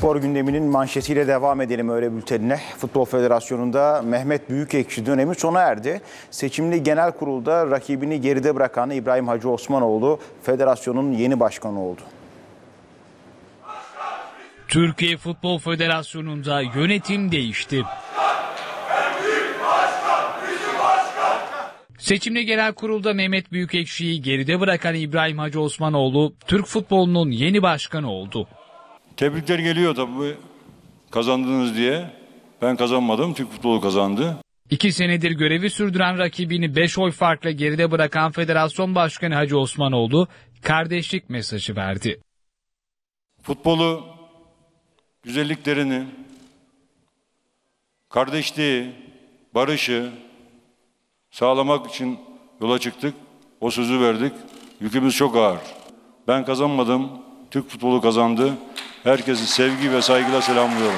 Spor gündeminin manşetiyle devam edelim öyle bültenine. Futbol Federasyonu'nda Mehmet Büyükekşi dönemi sona erdi. Seçimli genel kurulda rakibini geride bırakan İbrahim Hacı Osmanoğlu federasyonun yeni başkanı oldu. Türkiye Futbol Federasyonu'nda yönetim değişti. Seçimli genel kurulda Mehmet Büyükekşi'yi geride bırakan İbrahim Hacı Osmanoğlu Türk futbolunun yeni başkanı oldu. Tebrikler geliyor tabii kazandınız diye. Ben kazanmadım, Türk futbolu kazandı. 2 senedir görevi sürdüren rakibini 5 oy farkla geride bırakan Federasyon Başkanı Hacı Osmanoğlu kardeşlik mesajı verdi. Futbolu, güzelliklerini, kardeşliği, barışı sağlamak için yola çıktık. O sözü verdik. Yükümüz çok ağır. Ben kazanmadım, Türk futbolu kazandı. Herkesi sevgi ve saygıyla selamlıyorum.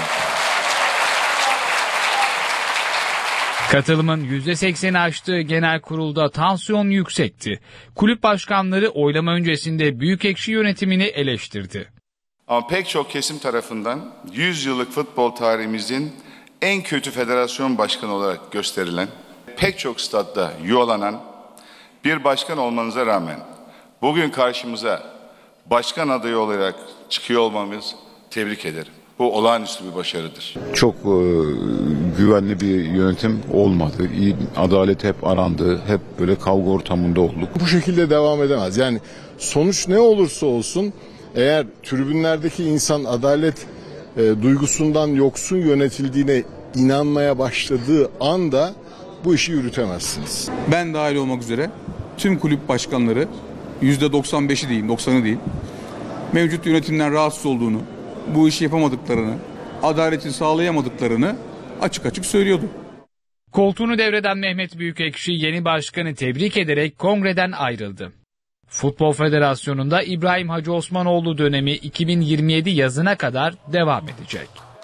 Katılımın %80'i aştığı genel kurulda tansiyon yüksekti. Kulüp başkanları oylama öncesinde Büyükekşi yönetimini eleştirdi. Ama pek çok kesim tarafından 100 yıllık futbol tarihimizin en kötü federasyon başkanı olarak gösterilen, pek çok stadda yuvalanan bir başkan olmanıza rağmen bugün karşımıza başkan adayı olarak çıkıyor olmamız, tebrik ederim. Bu olağanüstü bir başarıdır. Çok güvenli bir yönetim olmadı. İyi, adalet hep arandı. Hep böyle kavga ortamında olduk. Bu şekilde devam edemez. Yani sonuç ne olursa olsun eğer tribünlerdeki insan adalet duygusundan yoksun yönetildiğine inanmaya başladığı anda bu işi yürütemezsiniz. Ben dahil olmak üzere tüm kulüp başkanları %95'i diyeyim, 90'ı diyeyim, mevcut yönetimden rahatsız olduğunu, bu işi yapamadıklarını, adaleti sağlayamadıklarını açık açık söylüyordu. Koltuğunu devreden Mehmet Büyükekşi yeni başkanı tebrik ederek kongreden ayrıldı. Futbol Federasyonu'nda İbrahim Hacı Osmanoğlu dönemi 2027 yazına kadar devam edecek.